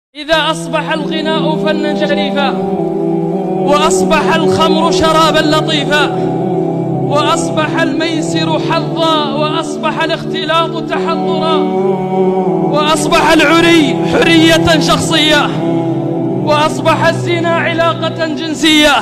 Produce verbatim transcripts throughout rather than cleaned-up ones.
إذا أصبح الغناء فنا شريفا، وأصبح الخمر شرابا لطيفا، وأصبح الميسر حظا، وأصبح الاختلاط تحضرا، وأصبح العري حرية شخصية، وأصبح الزنا علاقة جنسية،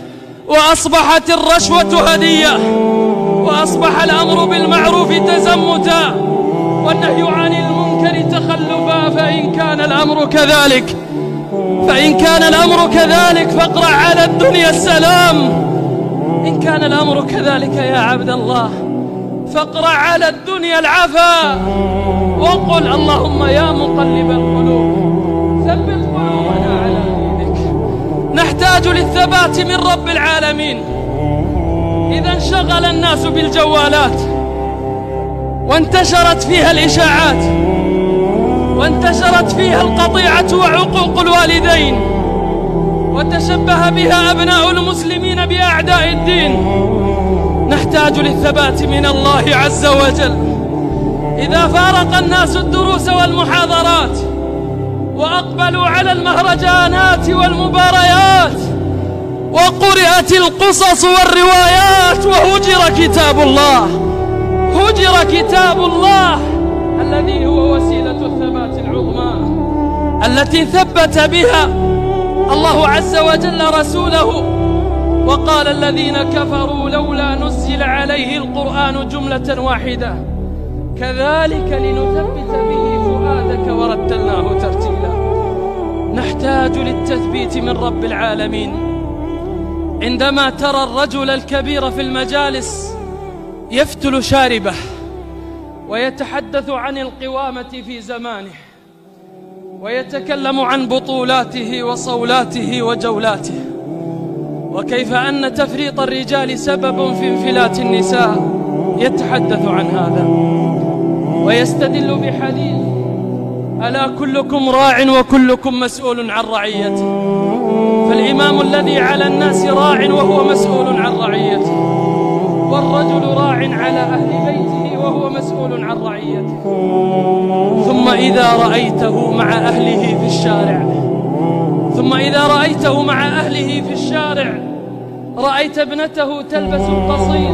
وأصبحت الرشوة هدية، وأصبح الأمر بالمعروف تزمتا، والنهي عن المنكر تخلفا. فإن كان الأمر كذلك فإن كان الأمر كذلك فاقرأ على الدنيا السلام. إن كان الأمر كذلك يا عبد الله فاقرأ على الدنيا العفا، وقل اللهم يا مقلب القلوب ثبت قلوبنا على دينك. نحتاج للثبات من رب العالمين. إذا انشغل الناس بالجوالات وانتشرت فيها الإشاعات وانتشرت فيها القطيعة وعقوق الوالدين، وتشبه بها أبناء المسلمين بأعداء الدين، نحتاج للثبات من الله عز وجل. إذا فارق الناس الدروس والمحاضرات وأقبلوا على المهرجانات والمباريات وقرأت القصص والروايات وهجر كتاب الله هجر كتاب الله الذي هو وسيلة الثبات العظمى التي ثبت بها الله عز وجل رسوله. وقال الذين كفروا لولا نزل عليه القرآن جملة واحدة كذلك لنثبت به فؤادك ورتلناه ترتيلا. نحتاج للتثبيت من رب العالمين. عندما ترى الرجل الكبير في المجالس يفتل شاربه ويتحدث عن القوامة في زمانه، ويتكلم عن بطولاته وصولاته وجولاته، وكيف أن تفريط الرجال سبب في انفلات النساء، يتحدث عن هذا ويستدل بحديث ألا كلكم راع وكلكم مسؤول عن رعيته. فالإمام الذي على الناس راع وهو مسؤول عن رعيته، والرجل راع على أهل بيته وهو مسؤول عن رعيته. ثم إذا رأيته مع أهله في الشارع ثم إذا رأيته مع أهله في الشارع رأيت ابنته تلبس القصير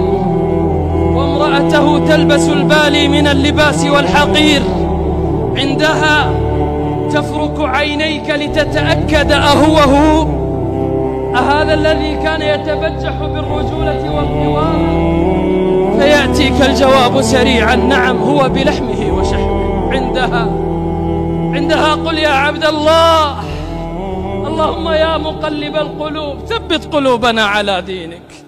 وامرأته تلبس البالي من اللباس والحقير، عندها تفرك عينيك لتتأكد أهو هو أهذا الذي كان يتبجح بالرجولة والقوامة؟ فيأتيك الجواب سريعا نعم هو بلحمه وشحمه. عندها عندها قل يا عبد الله اللهم يا مقلب القلوب ثبت قلوبنا على دينك.